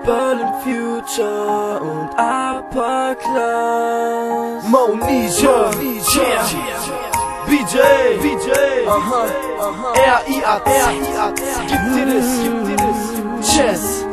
Berlin Future und Upper Class. Monisha, BJ, R.I.A.C. Gib dir das, Chess,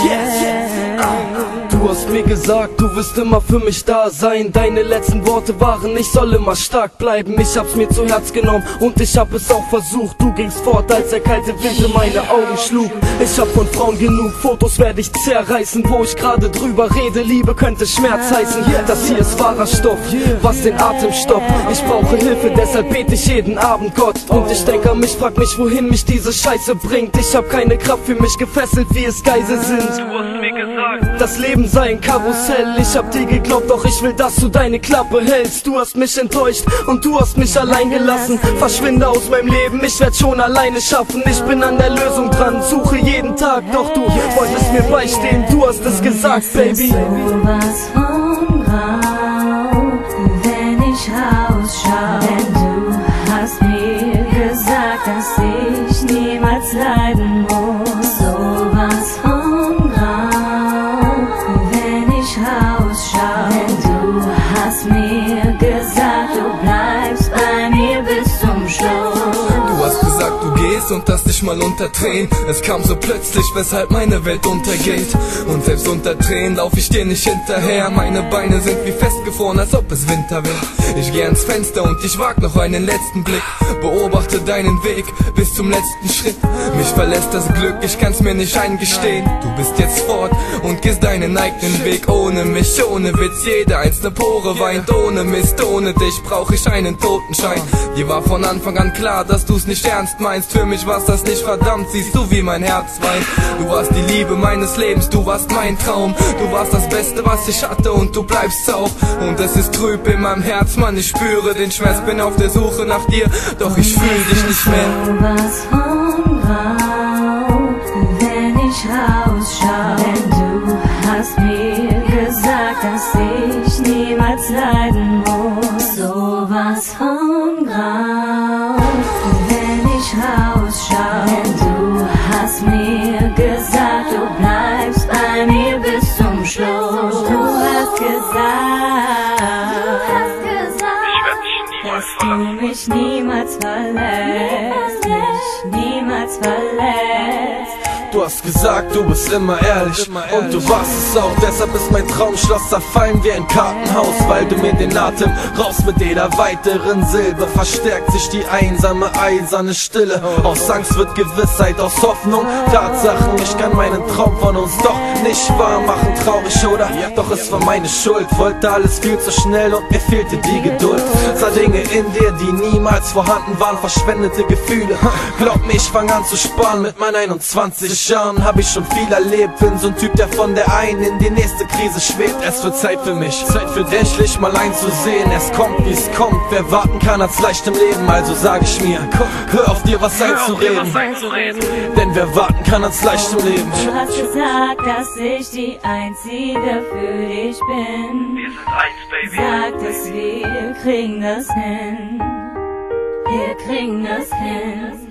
Du hast mir gesagt, du wirst immer für mich da sein. Deine letzten Worte waren, ich soll immer stark bleiben. Ich hab's mir zu Herz genommen und ich hab es auch versucht. Du gingst fort, als der kalte Wind in meine Augen schlug. Ich hab von Frauen genug, Fotos werde ich zerreißen. Wo ich gerade drüber rede, Liebe könnte Schmerz heißen. Das hier ist wahrer Stoff, was den Atem stoppt. Ich brauche Hilfe, deshalb bete ich jeden Abend Gott. Und ich denke an mich, frag mich, wohin mich diese Scheiße bringt. Ich hab keine Kraft, für mich gefesselt, wie es Geisel sind. Du hast mir gesagt, das Leben sei ein Karussell. Ich hab dir geglaubt, doch ich will, dass du deine Klappe hältst. Du hast mich enttäuscht und du hast mich allein gelassen. Verschwinde aus meinem Leben, ich werd schon alleine schaffen. Ich bin an der Lösung dran, suche jeden Tag, doch du wolltest mir beistehen, du hast es gesagt, Baby. Sowas von grau, wenn ich rausschau. Denn du hast mir gesagt, dass ich niemals leiden muss. Sowas von grau, wenn ich rausschau. Denn du hast mir gesagt, du bleibst bei mir bis zum Schluss. Du hast gesagt, du gehst und dass dich mal unter Tränen. Es kam so plötzlich, weshalb meine Welt untergeht. Und selbst unter Tränen lauf ich dir nicht hinterher. Meine Beine sind wie festgefroren, als ob es Winter wäre. Ich geh ans Fenster und ich wag noch einen letzten Blick. Beobachte deinen Weg bis zum letzten Schritt. Mich verlässt das Glück, ich kann's mir nicht eingestehen. Du bist jetzt fort und gehst deinen eigenen Weg. Ohne mich, ohne Witz, jede einzelne Pore weint. Ohne Mist, ohne dich brauch ich einen Totenschein. Dir war von Anfang an klar, dass du's nicht ernst meinst. Für mich war's das nicht verdammt, siehst du, wie mein Herz weint. Du warst die Liebe meines Lebens, du warst mein Traum. Du warst das Beste, was ich hatte und du bleibst auch. Und es ist trüb in meinem Herz, Mann, ich spüre den Schmerz. Bin auf der Suche nach dir, doch ich fühl dich nicht mehr. Sowas von grau, wenn ich rausschau. Denn du hast mir gesagt, dass ich niemals leiden muss. Sowas von grau, wenn ich rausschau. Denn du hast mir gesagt, du bleibst bei mir bis zum Schluss. Du hast gesagt, dass du mich niemals verlässt, niemals verlässt. Du hast gesagt, du bist immer ehrlich und du warst es auch. Deshalb ist mein Traumschloss zerfallen wie ein Kartenhaus, weil du mir den Atem raus mit jeder weiteren Silbe. Verstärkt sich die einsame, eiserne Stille. Aus Angst wird Gewissheit, aus Hoffnung Tatsachen. Ich kann meinen Traum von uns doch nicht wahr machen. Traurig, oder? Doch es war meine Schuld. Wollte alles viel zu schnell und mir fehlte die Geduld. Sah Dinge in dir, die niemals vorhanden waren. Verschwendete Gefühle. Glaub mir, ich fang an zu sparen mit meinen 21 Jahren. Hab ich schon viel erlebt. Bin so ein Typ, der von der einen in die nächste Krise schwebt. Es wird Zeit für mich, Zeit für dich, endlich mal einzusehen. Es kommt, wie es kommt. Wer warten kann, hat's leicht im Leben. Also sag ich mir, hör auf dir was einzureden. Denn wer warten kann, hat's leicht im Leben. Du hast gesagt, dass ich die Einzige für dich bin. Wir sind eins, Baby. Sag es, wir kriegen das hin. Wir kriegen das hin.